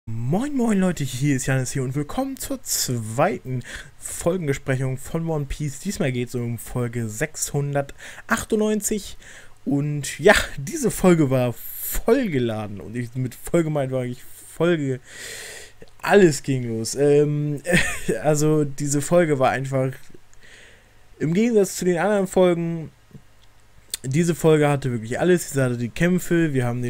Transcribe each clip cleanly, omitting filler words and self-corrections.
Moin moin Leute, hier ist Janis hier und willkommen zur zweiten Folgenbesprechung von One Piece. Diesmal geht es um Folge 698 und ja, diese Folge war vollgeladen und mit voll gemeint war ich Folge, alles ging los. Also diese Folge war einfach im Gegensatz zu den anderen Folgen. Diese Folge hatte wirklich alles. Sie hatte die Kämpfe, wir haben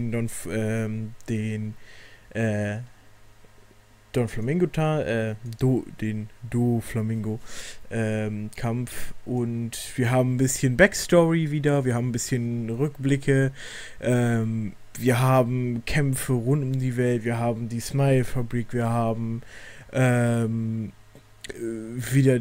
Don Flamingo, den Do Flamingo Kampf, und wir haben ein bisschen Backstory wieder, wir haben ein bisschen Rückblicke, wir haben Kämpfe rund um die Welt, wir haben die Smile-Fabrik, wir haben wieder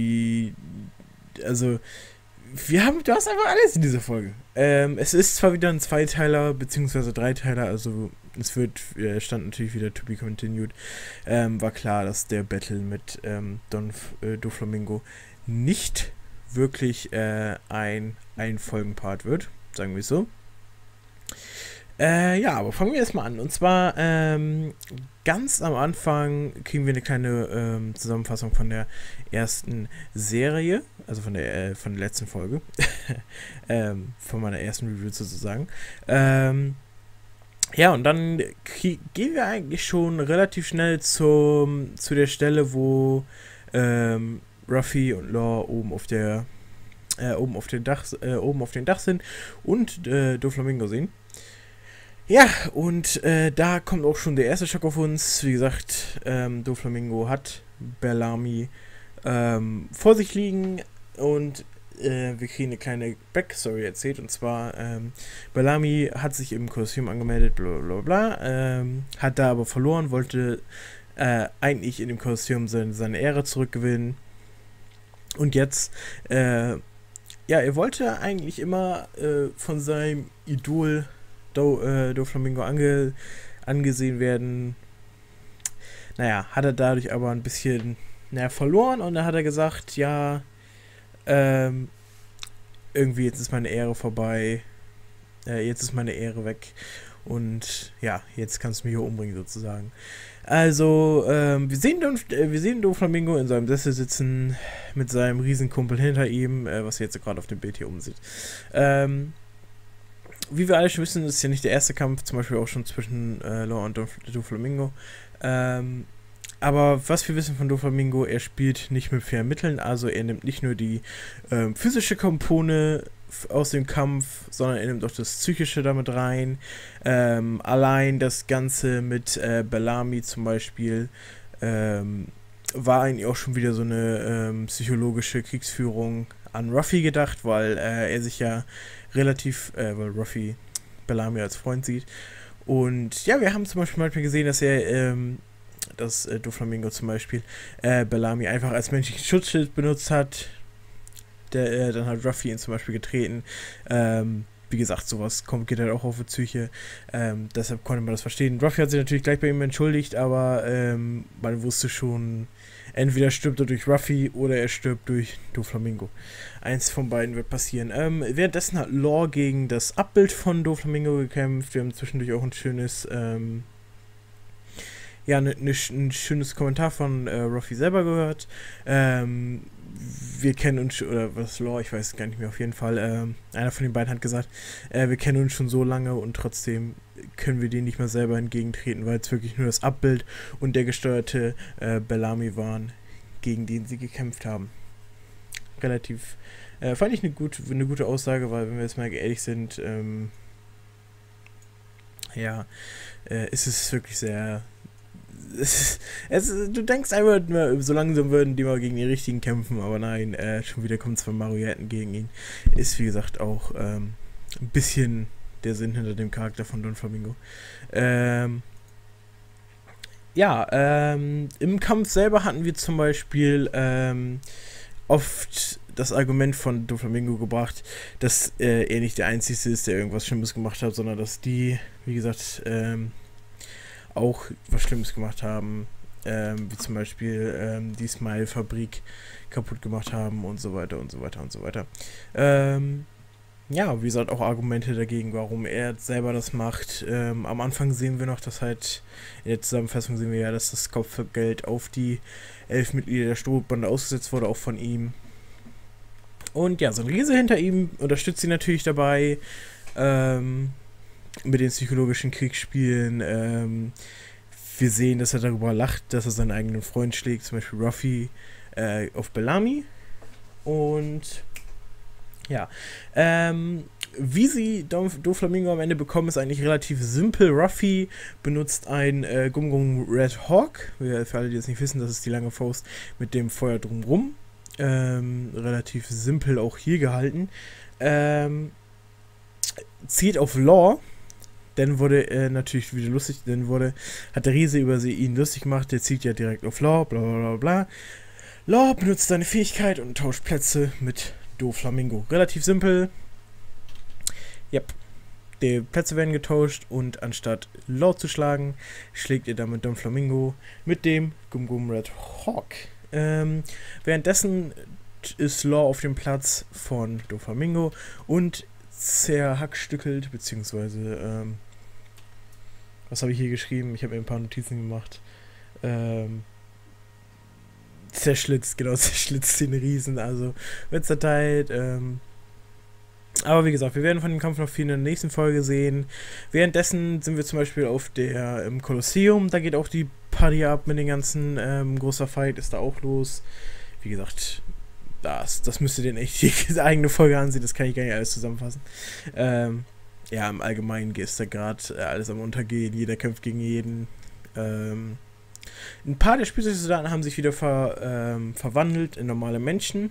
also du hast einfach alles in dieser Folge. Es ist zwar wieder ein Zweiteiler, beziehungsweise Dreiteiler, also es stand natürlich wieder to be continued. War klar, dass der Battle mit Doflamingo nicht wirklich ein Folgenpart wird, sagen wir es so. Ja, aber fangen wir erstmal an. Und zwar ganz am Anfang kriegen wir eine kleine Zusammenfassung von der ersten Serie, also von der letzten Folge, von meiner ersten Review sozusagen. Ja, und dann gehen wir eigentlich schon relativ schnell zu der Stelle, wo Ruffy und Law oben auf dem Dach sind und Doflamingo sehen. Ja, und da kommt auch schon der erste Schock auf uns. Wie gesagt, Doflamingo hat Bellamy vor sich liegen und wir kriegen eine kleine Backstory erzählt. Und zwar, Bellamy hat sich im Kostüm angemeldet, bla bla bla, hat da aber verloren, wollte eigentlich in dem Kostüm seine Ehre zurückgewinnen. Und jetzt, ja, er wollte eigentlich immer von seinem Idol Doflamingo angesehen werden. Naja, hat er dadurch aber ein bisschen verloren, und dann hat er gesagt, ja, irgendwie jetzt ist meine Ehre vorbei, jetzt ist meine Ehre weg und ja, jetzt kannst du mich hier umbringen sozusagen. Also, wir sehen Doflamingo in seinem Sessel sitzen mit seinem Riesenkumpel hinter ihm, was ihr jetzt gerade auf dem Bild hier umsieht. Wie wir alle schon wissen, ist ja nicht der erste Kampf, zum Beispiel auch schon zwischen Law und Doflamingo. Aber was wir wissen von Doflamingo, er spielt nicht mit fairen Mitteln, also er nimmt nicht nur die physische Komponente aus dem Kampf, sondern er nimmt auch das Psychische damit rein. Allein das Ganze mit Bellamy zum Beispiel war eigentlich auch schon wieder so eine psychologische Kriegsführung an Ruffy gedacht, weil er sich ja weil Ruffy Bellamy als Freund sieht. Und ja, wir haben zum Beispiel manchmal gesehen, dass Doflamingo zum Beispiel Bellamy einfach als menschlichen Schutzschild benutzt hat. Dann hat Ruffy ihn zum Beispiel getreten. Wie gesagt, sowas geht halt auch auf die Psyche. Deshalb konnte man das verstehen. Ruffy hat sich natürlich gleich bei ihm entschuldigt, aber man wusste schon, entweder stirbt er durch Ruffy oder er stirbt durch Doflamingo. Eins von beiden wird passieren. Währenddessen hat Law gegen das Abbild von Doflamingo gekämpft. Wir haben zwischendurch auch ein schönes ein schönes Kommentar von Ruffy selber gehört. Wir kennen uns, oder was Law, ich weiß gar nicht mehr, auf jeden Fall, einer von den beiden hat gesagt, wir kennen uns schon so lange und trotzdem können wir denen nicht mehr selber entgegentreten, weil es wirklich nur das Abbild und der gesteuerte Bellamy waren, gegen den sie gekämpft haben. Relativ, fand ich eine gute Aussage, weil, wenn wir jetzt mal ehrlich sind, ist es wirklich sehr... du denkst einfach, so langsam würden die mal gegen die Richtigen kämpfen, aber nein, schon wieder kommen zwei Marionetten gegen ihn. Ist, wie gesagt, auch ein bisschen der Sinn hinter dem Charakter von Doflamingo. Im Kampf selber hatten wir zum Beispiel oft das Argument von Doflamingo gebracht, dass er nicht der Einzige ist, der irgendwas Schlimmes gemacht hat, sondern dass die, wie gesagt, auch was Schlimmes gemacht haben, wie zum Beispiel die Smile-Fabrik kaputt gemacht haben und so weiter und so weiter und so weiter. ja, wie gesagt, auch Argumente dagegen, warum er selber das macht. Am Anfang sehen wir noch, dass halt, in der Zusammenfassung sehen wir ja, dass das Kopfgeld auf die 11 Mitglieder der Strohbande ausgesetzt wurde, auch von ihm. Und ja, so ein Riese hinter ihm unterstützt ihn natürlich dabei, mit den psychologischen Kriegsspielen. Wir sehen, dass er darüber lacht, dass er seinen eigenen Freund schlägt, zum Beispiel Ruffy auf Bellamy. Und ja, wie sie Doflamingo am Ende bekommen, ist eigentlich relativ simpel. Ruffy benutzt ein Gum Red Hawk. Für alle, die das nicht wissen, das ist die lange Faust mit dem Feuer drumrum. Relativ simpel auch hier gehalten. Zielt auf Law. Dann wurde natürlich wieder lustig, hat der Riese über ihn lustig gemacht, der zielt ja direkt auf Law, bla bla bla bla. Law benutzt seine Fähigkeit und tauscht Plätze mit Doflamingo. Relativ simpel. Yep. Die Plätze werden getauscht und anstatt Law zu schlagen, schlägt ihr damit Doflamingo mit dem Gum Red Hawk. Währenddessen ist Law auf dem Platz von Doflamingo und zerhackstückelt, beziehungsweise, was habe ich hier geschrieben? Ich habe mir ein paar Notizen gemacht. Zerschlitzt den Riesen, also wird zerteilt. Aber wie gesagt, wir werden von dem Kampf noch viel in der nächsten Folge sehen. Währenddessen sind wir zum Beispiel auf im Kolosseum, da geht auch die Party ab mit den ganzen, großer Fight ist da auch los. Wie gesagt, das müsst ihr denn echt die eigene Folge ansehen, das kann ich gar nicht alles zusammenfassen. Ja, im Allgemeinen ist da gerade alles am Untergehen, jeder kämpft gegen jeden. Ein paar der Spielzeugsoldaten haben sich wieder verwandelt in normale Menschen.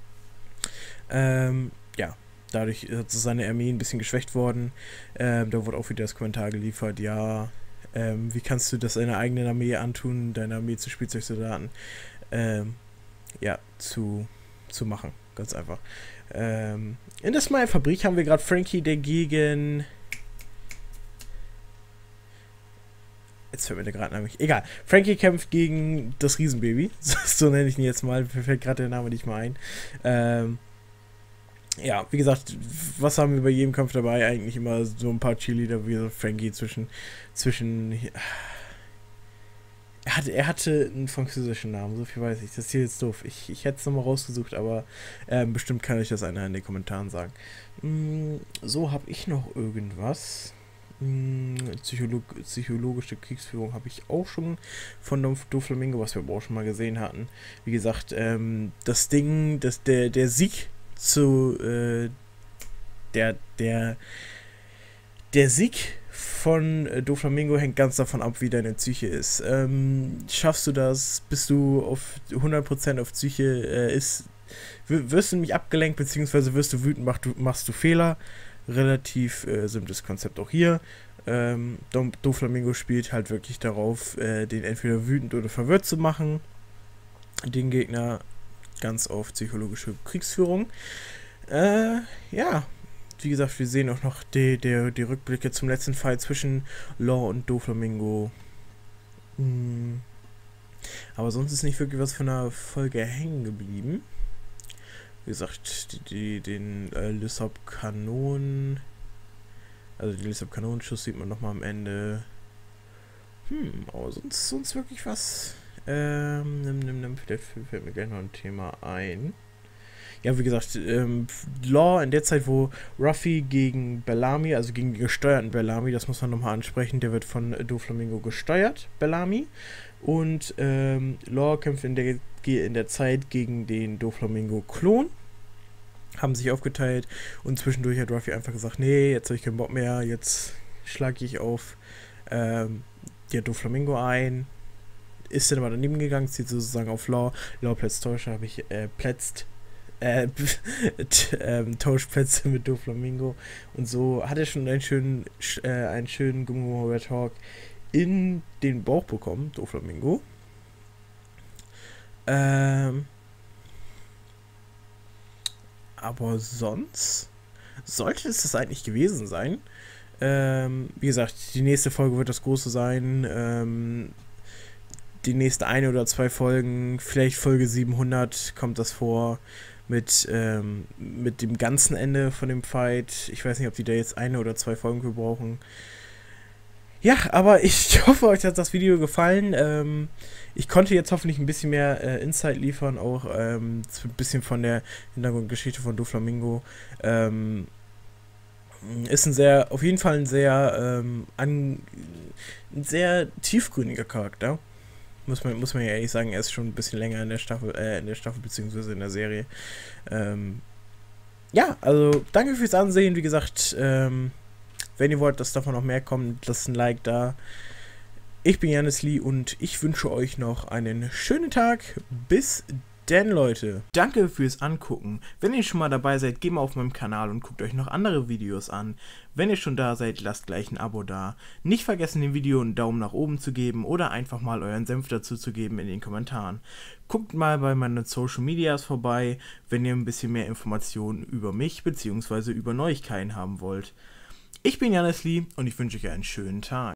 Ja, dadurch ist seine Armee ein bisschen geschwächt worden. Da wurde auch wieder das Kommentar geliefert, ja, wie kannst du das deiner eigenen Armee antun, deine Armee zu Spielzeugsoldaten, ja, zu machen, ganz einfach. In der Smile-Fabrik haben wir gerade Frankie, der gegen... Jetzt fällt mir der gerade nämlich. Egal. Frankie kämpft gegen das Riesenbaby. So nenne ich ihn jetzt mal. Mir fällt gerade der Name nicht mal ein. Ja, wie gesagt, was haben wir bei jedem Kampf dabei? Eigentlich immer so ein paar Cheerleader wie Frankie zwischen er hatte einen französischen Namen, so viel weiß ich. Das ist hier jetzt doof. Ich hätte es nochmal rausgesucht, aber bestimmt kann euch das einer in den Kommentaren sagen. So, habe ich noch irgendwas. Psychologische Kriegsführung habe ich auch schon von Doflamingo, was wir aber auch schon mal gesehen hatten. Wie gesagt, das Ding, der Sieg zu der Sieg von Doflamingo hängt ganz davon ab, wie deine Psyche ist. Schaffst du das? Bist du auf 100% auf Psyche? Wirst du nämlich abgelenkt, beziehungsweise wirst du wütend, machst du Fehler? Relativ simples Konzept auch hier. Doflamingo spielt halt wirklich darauf, den entweder wütend oder verwirrt zu machen. Den Gegner ganz auf psychologische Kriegsführung. Ja, wie gesagt, wir sehen auch noch die Rückblicke zum letzten Fight zwischen Law und Doflamingo. Aber sonst ist nicht wirklich was von der Folge hängen geblieben. Wie gesagt, den Lysop-Kanonen, also den Lysop-Kanonenschuss sieht man nochmal am Ende. Aber sonst wirklich was. Da fällt mir gleich noch ein Thema ein. Ja, wie gesagt, Law in der Zeit, wo Ruffy gegen Bellamy, also gegen den gesteuerten Bellamy, das muss man nochmal ansprechen, der wird von Doflamingo gesteuert, Bellamy. Und Law kämpft in der Zeit gegen den Doflamingo-Klon. Haben sich aufgeteilt und zwischendurch hat Ruffy einfach gesagt, nee, jetzt habe ich keinen Bock mehr, jetzt schlage ich auf Doflamingo ein. Ist dann aber daneben gegangen, zieht sozusagen auf Law. Law plätzt Täuscher, habe ich Tauschplätze mit Doflamingo. Und so hat er schon einen schönen Gum Red Hawk in den Bauch bekommen, Doflamingo. Aber sonst sollte es das eigentlich gewesen sein. Wie gesagt, die nächste Folge wird das große sein. Die nächste 1 oder 2 Folgen, vielleicht Folge 700 kommt das vor. mit dem ganzen Ende von dem Fight. Ich weiß nicht, ob die da jetzt 1 oder 2 Folgen für brauchen. Ja, aber ich hoffe, euch hat das Video gefallen. Ich konnte jetzt hoffentlich ein bisschen mehr Insight liefern, auch ein bisschen von der Hintergrundgeschichte von Doflamingo. Ist auf jeden Fall ein sehr tiefgründiger Charakter. Muss man ja ehrlich sagen, er ist schon ein bisschen länger in der Staffel beziehungsweise in der Serie. Ja, also danke fürs Ansehen. Wie gesagt, wenn ihr wollt, dass davon noch mehr kommt, lasst ein Like da. Ich bin Janis Lee und ich wünsche euch noch einen schönen Tag. Bis denn, Leute. Danke fürs Angucken. Wenn ihr schon mal dabei seid, geht mal auf meinem Kanal und guckt euch noch andere Videos an. Wenn ihr schon da seid, lasst gleich ein Abo da. Nicht vergessen, dem Video einen Daumen nach oben zu geben oder einfach mal euren Senf dazu zu geben in den Kommentaren. Guckt mal bei meinen Social Medias vorbei, wenn ihr ein bisschen mehr Informationen über mich bzw. über Neuigkeiten haben wollt. Ich bin Janis Lee und ich wünsche euch einen schönen Tag.